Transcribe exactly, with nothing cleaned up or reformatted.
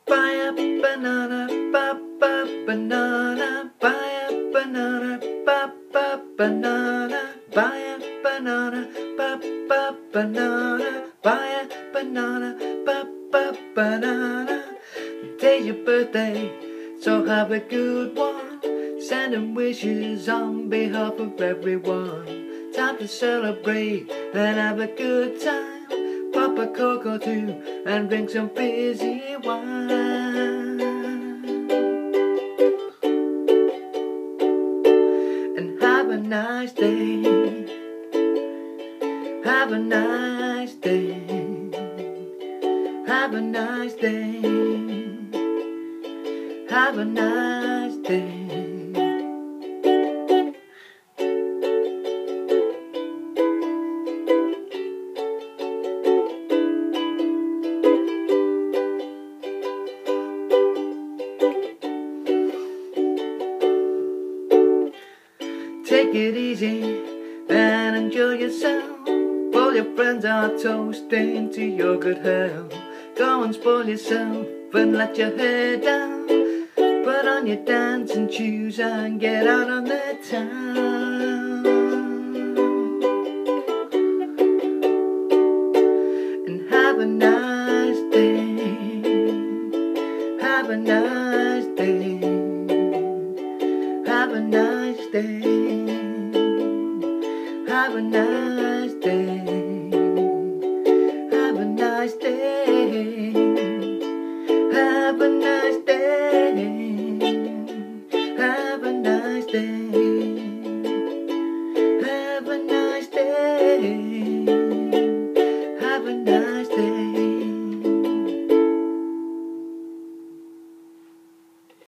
buy a banana, ba ba banana, buy a banana, ba ba banana, buy a banana, ba ba banana, buy a banana, ba ba banana. Today's your birthday, so have a good one. Sending wishes on behalf of everyone. Time to celebrate and have a good time. Pop a Coke or two and drink some fizzy wine. And have a nice day. Have a nice day. Have a nice day. Have a nice day. Take it easy and enjoy yourself. All your friends are toasting to your good health. Go and spoil yourself and let your hair down. Put on your dancing shoes and get out on the town. And have a nice day. Have a nice day.